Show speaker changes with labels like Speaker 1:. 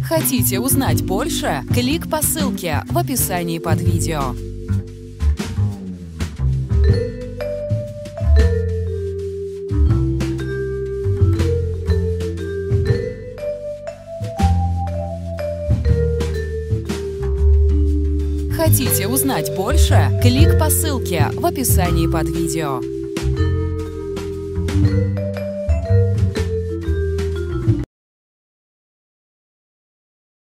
Speaker 1: Хотите узнать больше? Клик по ссылке в описании под видео. Хотите узнать больше? Клик по ссылке в описании под видео.